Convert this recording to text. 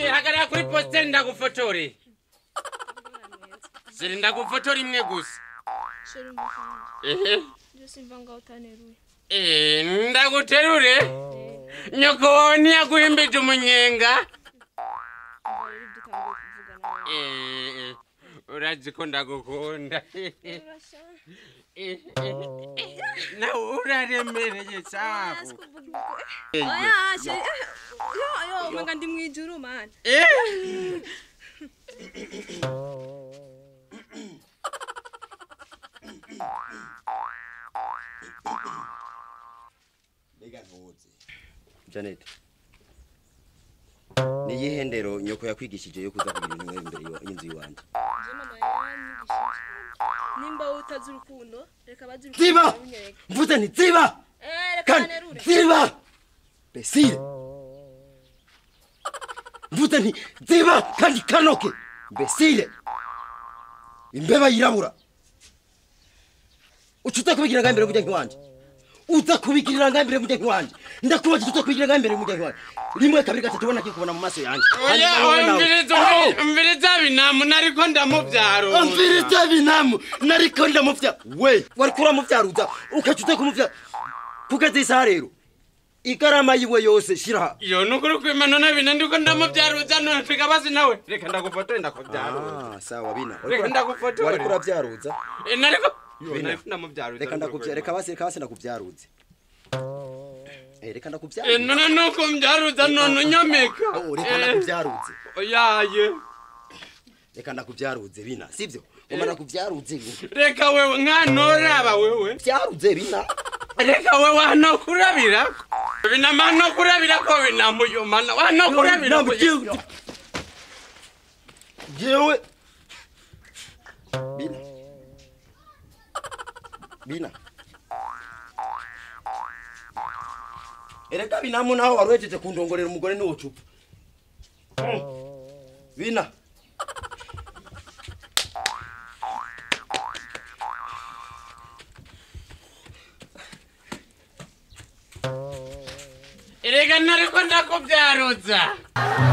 Okay, hagara kuri poster ndagufotore. Siri ndagufotore imwe gusa. Simvanga utaneruye. Ndaguterure. Nyoko wawe niyaguhimbije umunyenga. Urazi ko ndagukunda. Na uraremereye safu. Oya, yo, manga ndi mwijuru man. Janet. Ni yihendero nyoko yakwigishije yo kuza kugira ibintu imbere y'inzu yiwanje. Nimba utazi urukundo reka bazi Ziba! Mvuze ni ziba! Ziba! Besire. Mvuze ni ziba kandi kanoke. Besire. Imbeba yirabura. Ucuta kubigira ngambere kujya nkwanje. Uza kubigirira ngambere kujya nkwanje. Ndakubaza uza kubigirira ngambere kujya nkwanje. Rimwe kabiri gatatu ubona kikubona mu maso yanje. Mviriza binamu nariko ndamuvyaro. Mviriza binamu nariko ndamuvyaro. We, wari kura muvyaruza ukacuta kumuvya. Kugazisa rero. Ikarama yiwe yose shira. Yo nukuri kwimana nabina ndiko ndamuvyaruza none tukabazi nawe. Reka ndagufotore ndakuvyaruza. Sawa bina. Reka ndagufotore. Wari kura vyaruza. Nariko nariko ndamuvyaruza. Reka ndakuvyaruza. Reka basi ndakuvyaruza. Reka ndakuvyaruza. None nuko mvyaruza none nyomeka. Reka ndakuvyaruza. Oyaye. Reka ndakuvyaruze bina, sivyo? Umara kuvyaruze bina. Reka wewe nkanoraba wewe. Vyaruze bina. Reka wewe hano kurabirako. Bina mano kurabirako bina muyumana. Hano kurabirako. Jewe. Bina. Bina. Ereka bina munaho warwejeje kundongorera umugore ni wocupa. Bina. Erega nariko ndakuvyaruza.